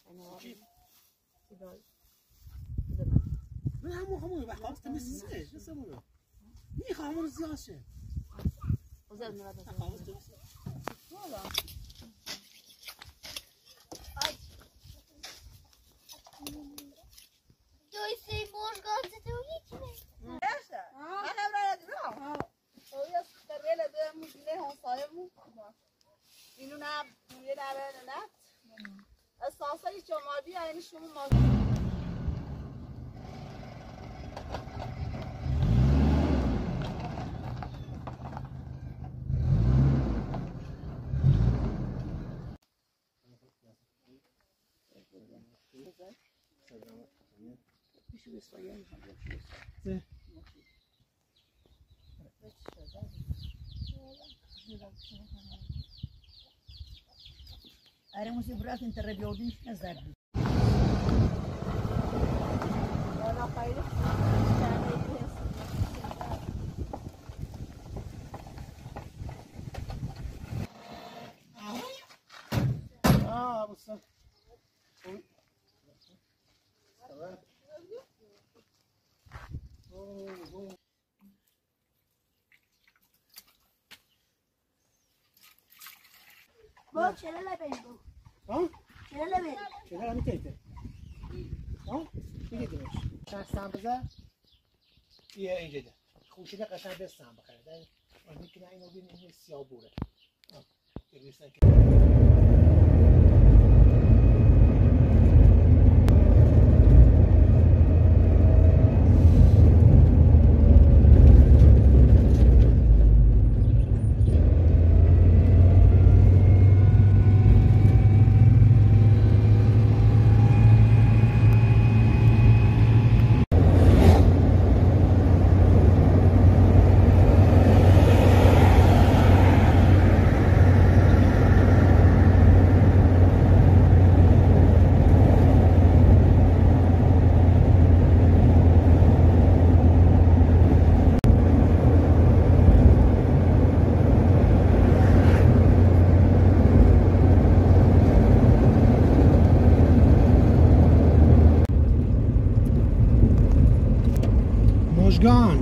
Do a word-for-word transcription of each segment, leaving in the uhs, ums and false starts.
من همون همون بخوام تمسیزش نسمونه میخوام همون زیاشه وزاد مراد والله دوی سی مرغات دوی کنه باشه انا برات رو هو يسكر ولا ده مجله هون صاير مو اینو نه یه داره نه اساسا شمادی یعنی شما ما میشه به سایه میخوام اره موسی برات انت ربيودين نزار انا خير اه بص بابا چرا لبین بو ها چرا لبین چرا میتیته ها دیگه دیمش چند سم بذار یه اینجا ده خوشیده قشنگ بستم بخره ده من میتونم اینو ببینم این سیاه بوره ها ببینید که مژگان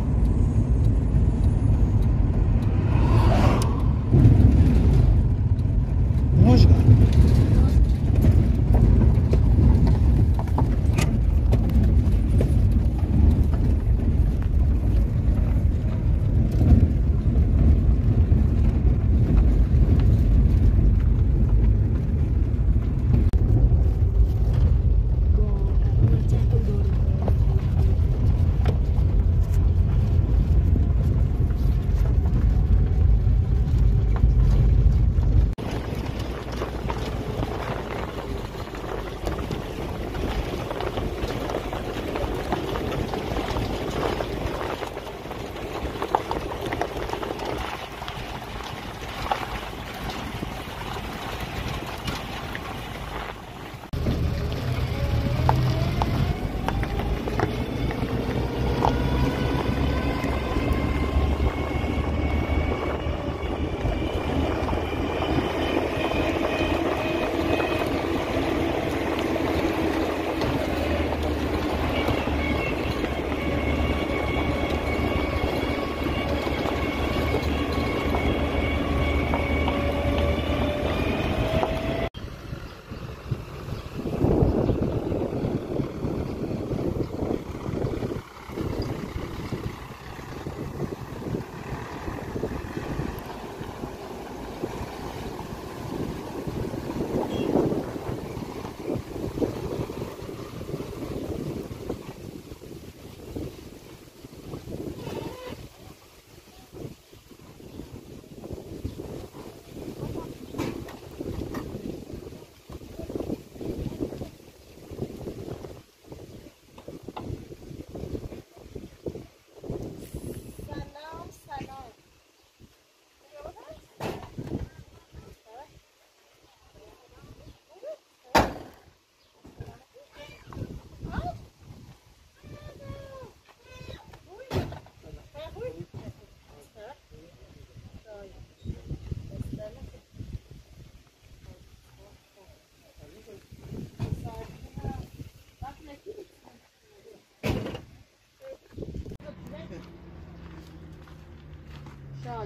مژگان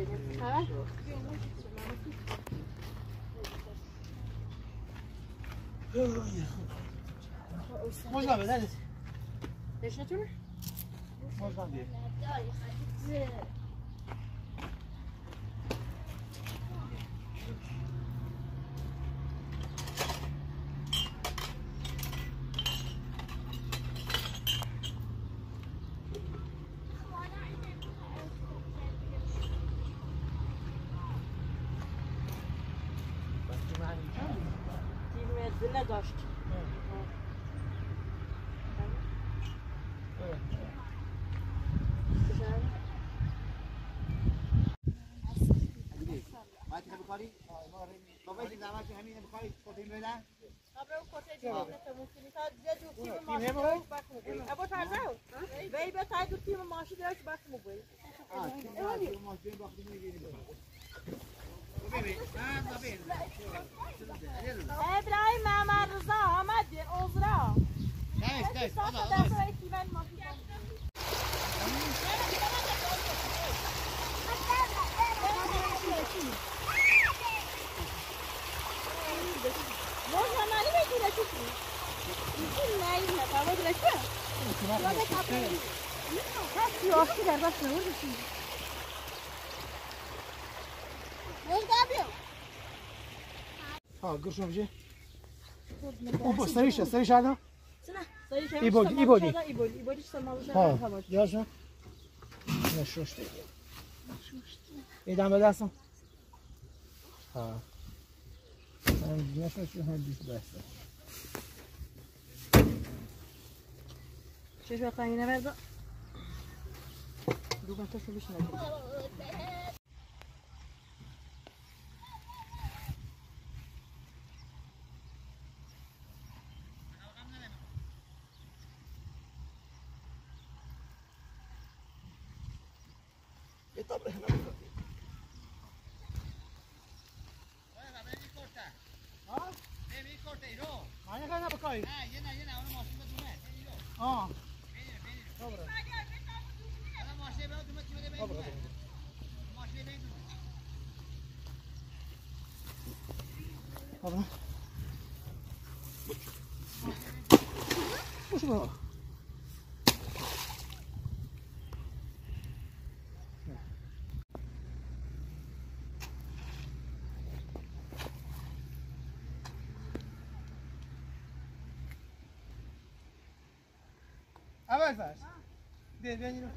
ها Można by, daj. ايش نتونا Można by. تیم دل داشت ما تحب بخاری؟ بابا این زمان که همین بخاری کوتاه میدن؟ ابرو کوتاه دیگه نتوانی تا جدو تیم ماشین داشت باک موبایل ابو تازه وی به تای دو تیم ماشین داشت باک موبایل آه تیم ماشین باک میگیری ابراهیم محمد رضا آمد دیر اوزرا نه نه ساعت دست تیم ماشین Можно налить или чуть-чуть? Чуть-чуть налить, а вот зачем? Вот это капли. Как ёшки, да, вас на улице. Вот капли. ها گرشون بجی اون با سریش سریش آدم سنا سریش ایبودی ایبودی ایبودی ایبودی سماوش ها یاشون نشوشتی ایدام به دستم ها من نشوشتی هم بیست بسته چه وقت اینه بردا دو تا شو بشنه آه خوش برو اول فرض بیا بیا اینو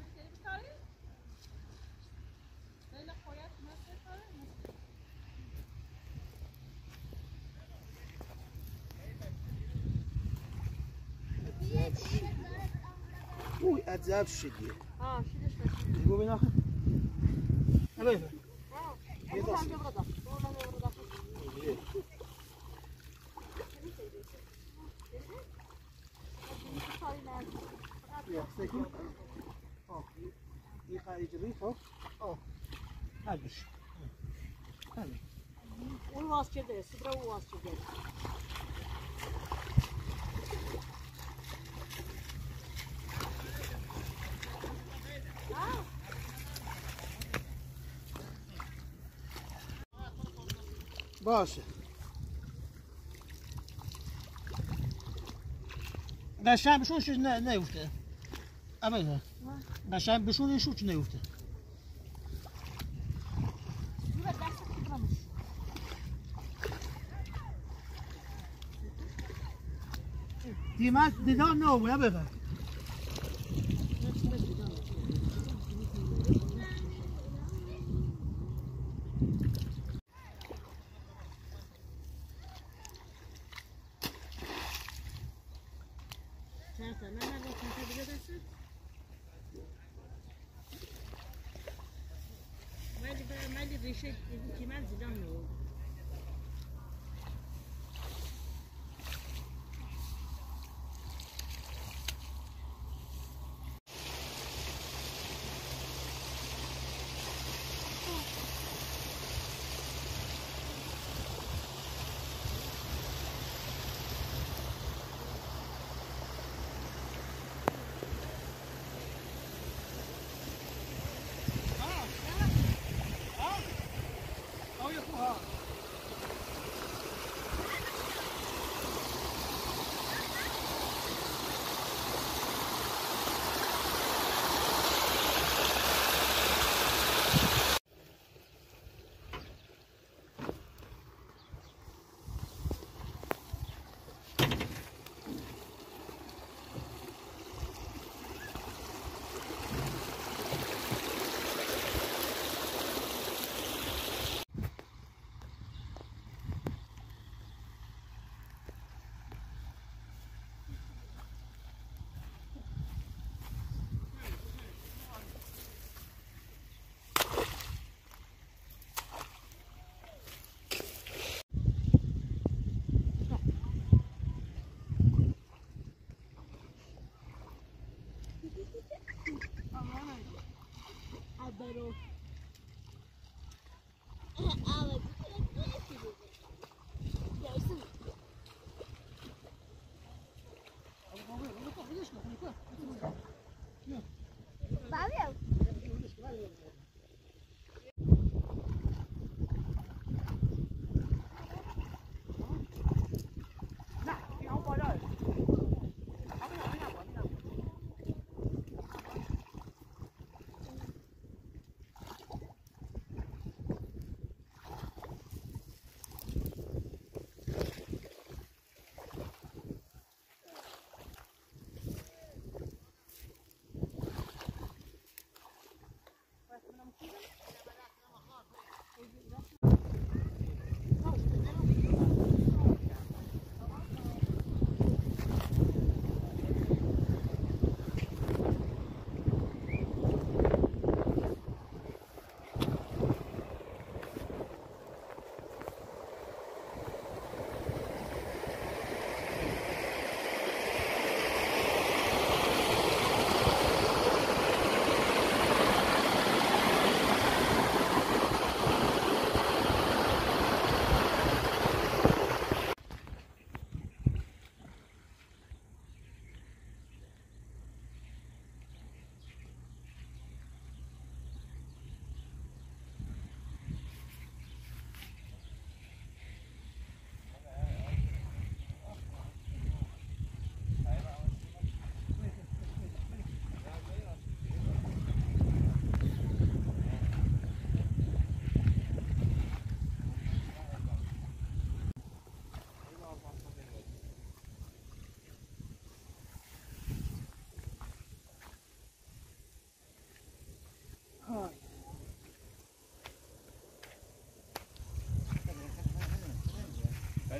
اوه عذاب شدی اه شیلش بس بگو بین آخر اول فرض اه ابو هم جبردا والله جبردا یا سکون آه این خارج ریخ آه هرگش همین اون واس کرده سیبرا اون واس کرده باشه قشنگ بشونش نه نیفته اول قشنگ بشونش چه نیفته دیمت دیدان نه و ببر ریشه که من زیدان نو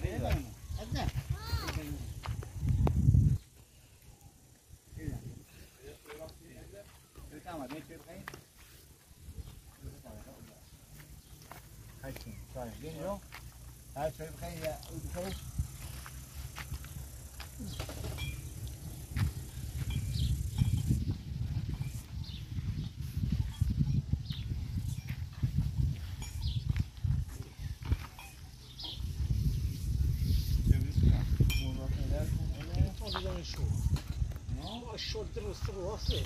الشغل درس راسه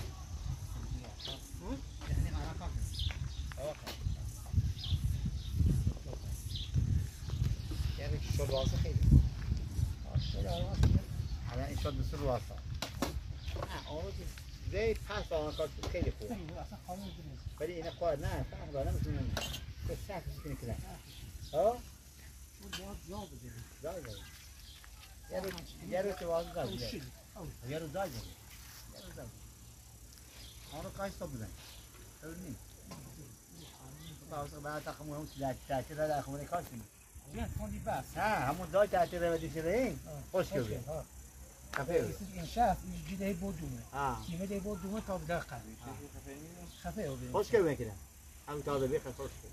يعني علاقه يعني الشغل راسه خیلی الشغل راسه الان این شغل درس راسه اه اون زي پس آن کار خیلی خوبه اصلا خانم درس ولی اینا کار نه فهم دارم میتونم بس سخت کنه کلا ها اون جا بده جا بده یه رو یه رو تو واقعا داد یه رو داد آنو کاش تو بودن اونی باز بعد تاخمون هم سلاح تاثیر داره خمونه کاشیم نه فوندی بس ها همون دای تاثیر ودی شده خوش کنه خفه این شاف جدی بودومه کیمه دی بودومه تا دقیقه خفه خوش کنه کده هم تا به خوش کنه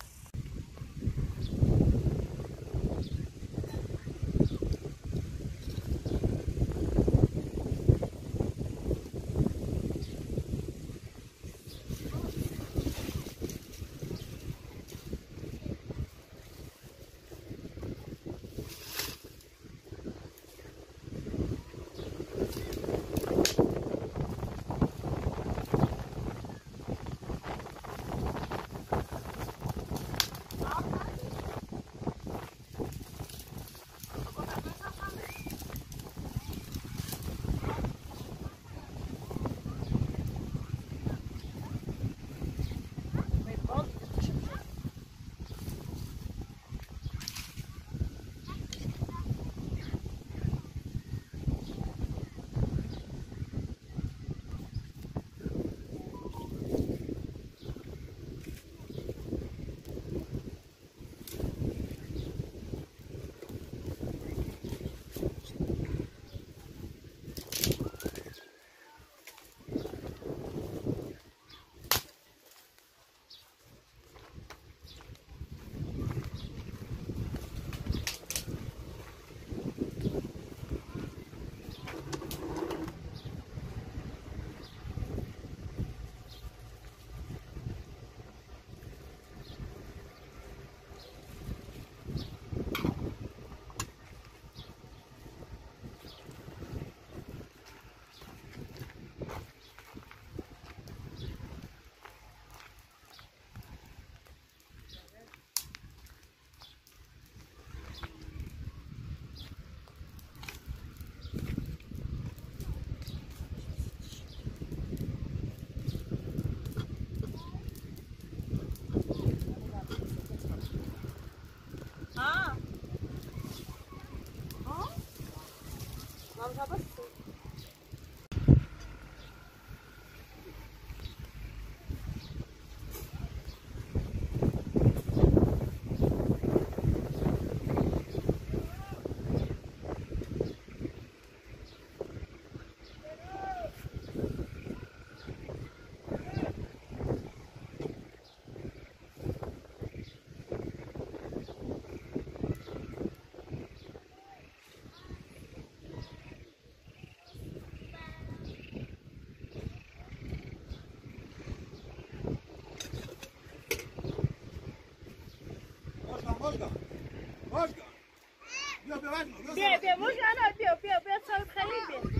بیا بیا بیا بیا بیا بیا صاحب خیلی بیا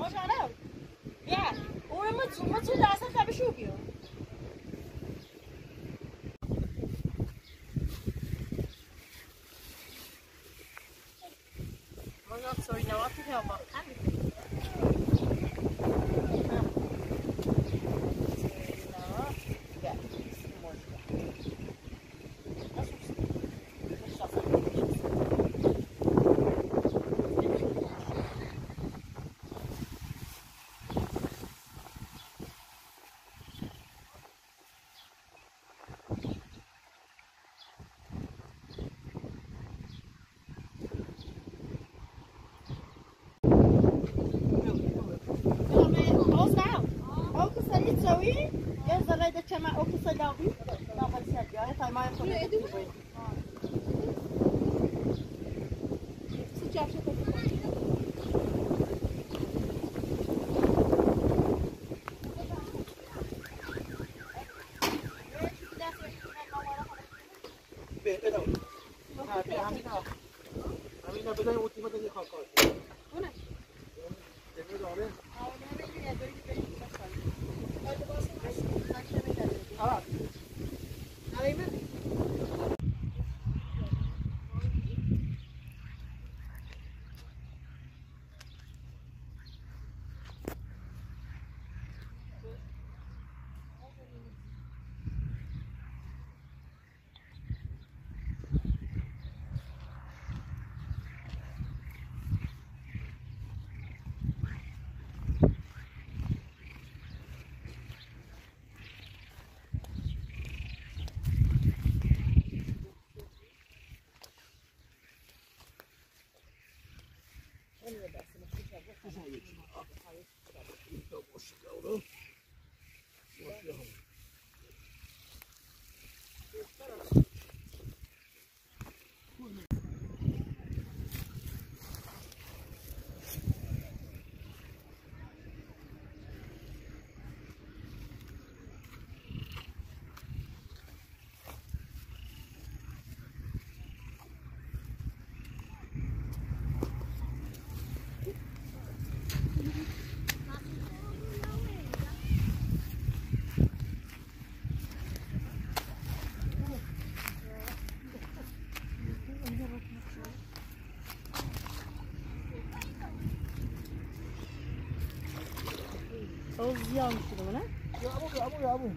ماشاءالله بیا اون مت مت درس تا بشو بیا ما یاد سوی نوات که با خیلی كما أوكي صداقي لا بس يا هاي ما يصير او زیان شده نه؟ یا ابو یا ابو یا ابو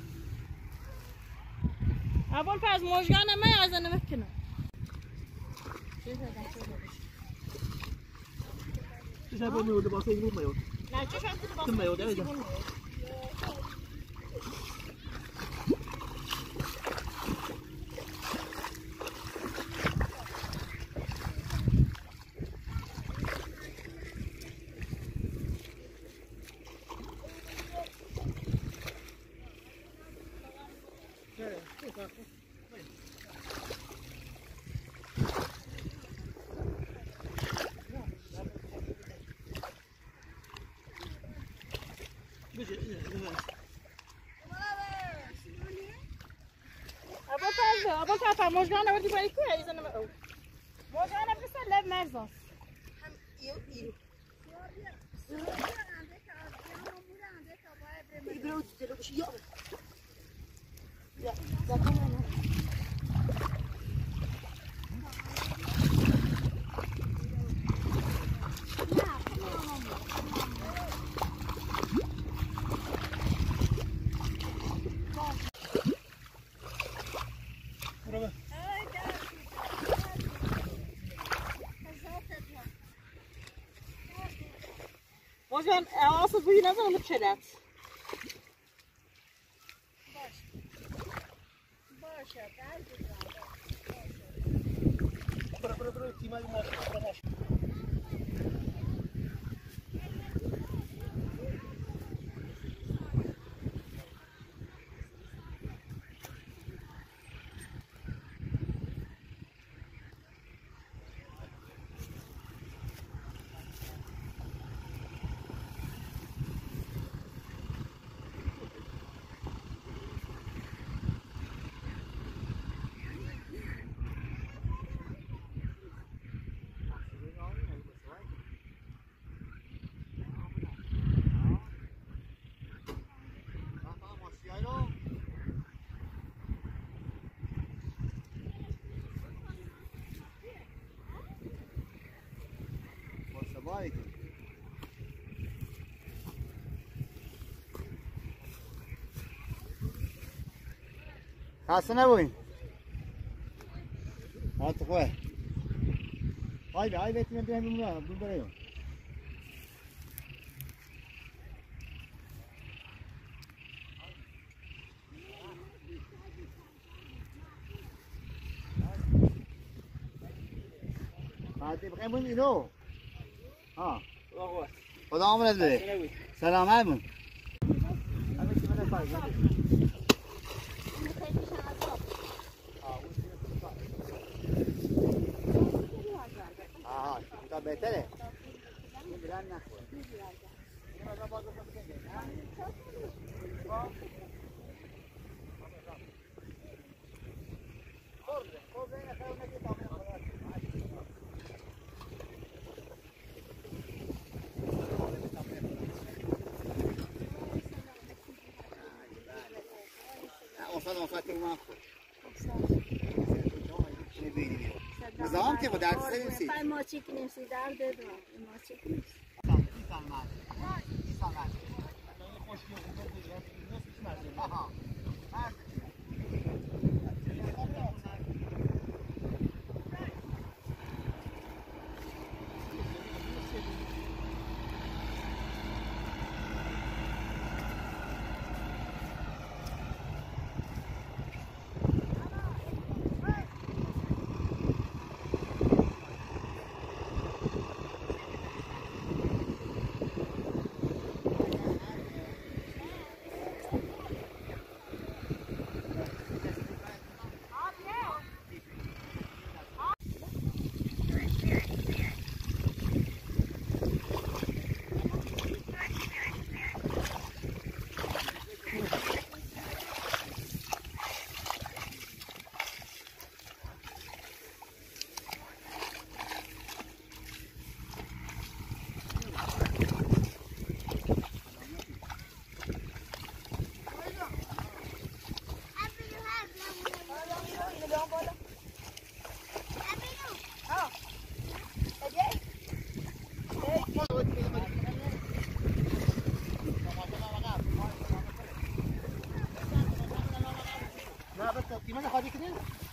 اول پس مژگان ما از نمیکنه چه شب میوده واسه این رو میاد نه چه شب تو میوده اول پس مژگان آوردی برای کی ایزن او مژگان بسه لب مرزاست هم ایو ایو برو جلو بشی یا یا زکام مژگان آسد بوی نزن چلت باشه برو برو برو تیمای ما علیکم. خسته نبوین. حالت خوبه. های به های بهتون بیایم بمونم دور بریم. خاطی بخیر بون اینو. ها. خدا عمرت بده. سلامت بون. همه چی من فایده. آه، تا بهتره. این برن نخوره. این مثلا باز بکنم که نه. خورده، خورده این خیلی نگی تامین خورده. اصلا اصلا که ما خورد. نظام که با درد سریم سی. خواهی ماچی کنیم سی درد دو. ماچی کنیم سی. Gimana kau bikinnya?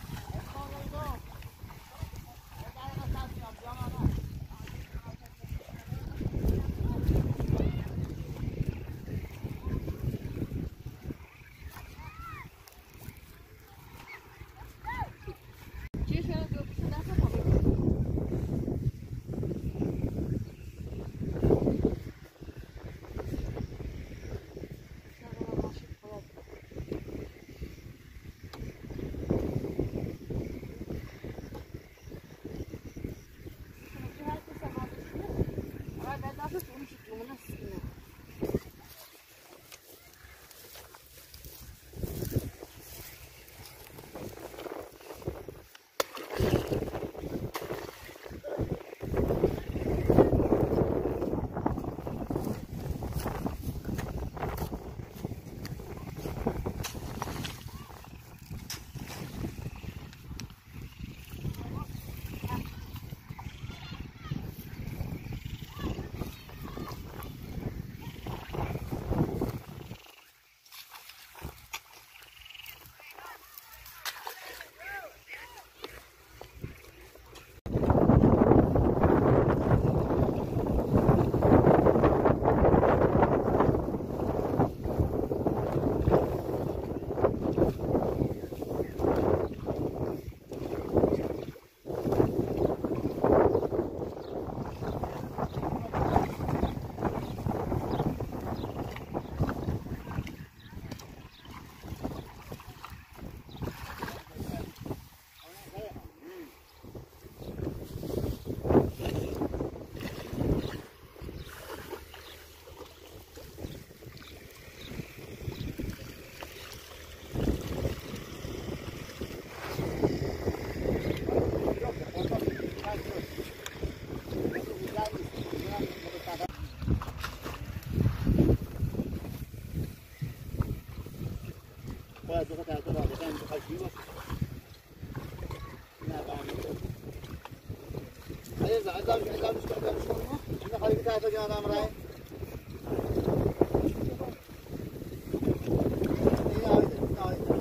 باید دو تا رابطه هم بخواشی باشه نه برمی کنم ازم ازمش کنم ازمش کنم حالی که تحت جانم رای این آیده این آیده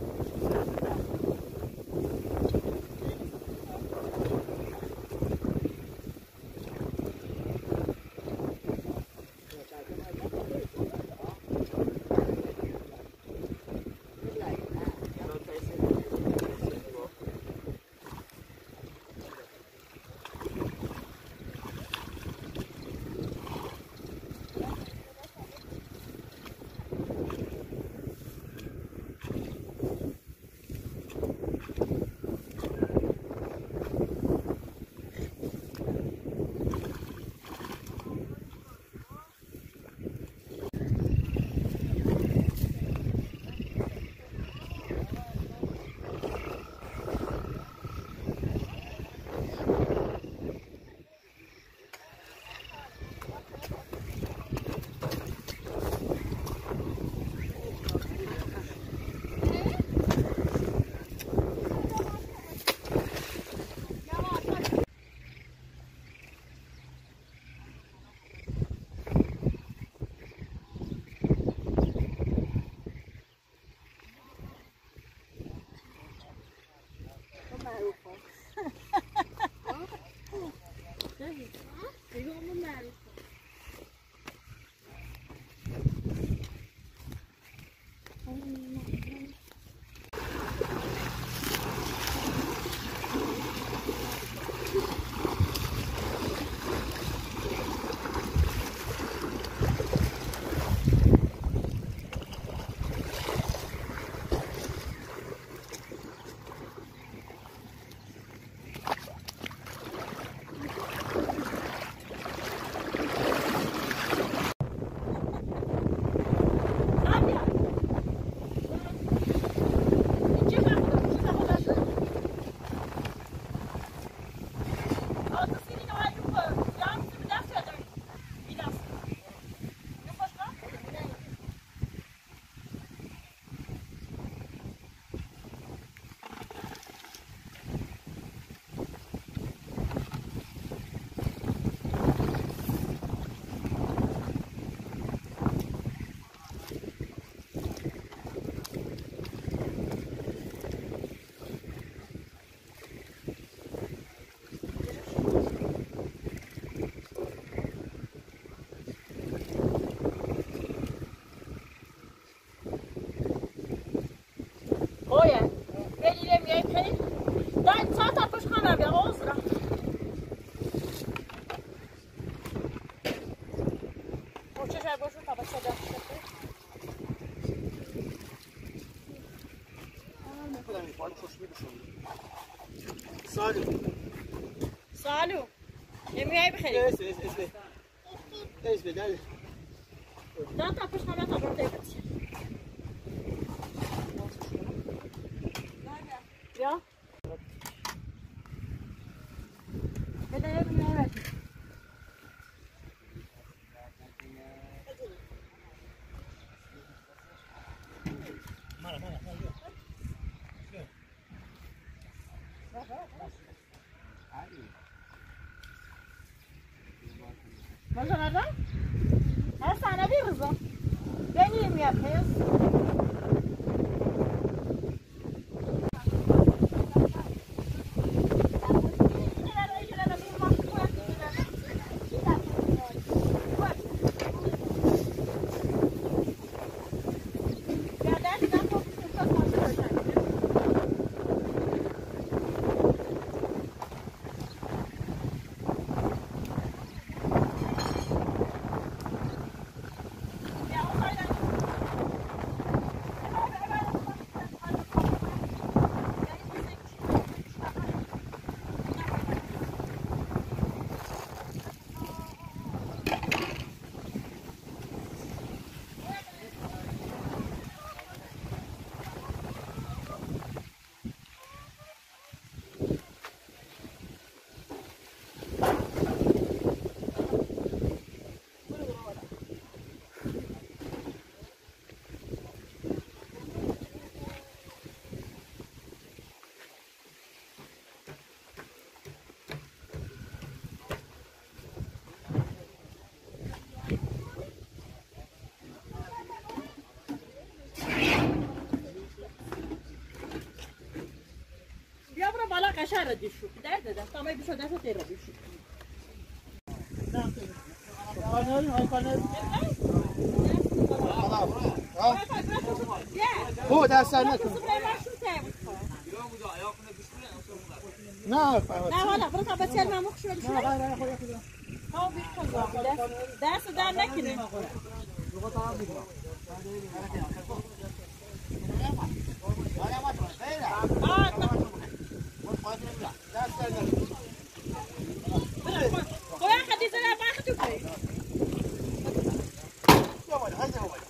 سالو سالو نمیای بخری اس اس اس اس بدل دان تا پشت نمیاد تا برده بچه یا بده یه بینه Можно надо? А сана вирза. Я не имею пес. قشنگ را دیشو درد دادم تا ما بیشتر دست تیر را بیشتر کانال های کانال او دست سر نکن نه نه والا برو تا بچه من مخ شد نه غیر خود خود ها بیشتر دست در نکنه یا باید هزینه باید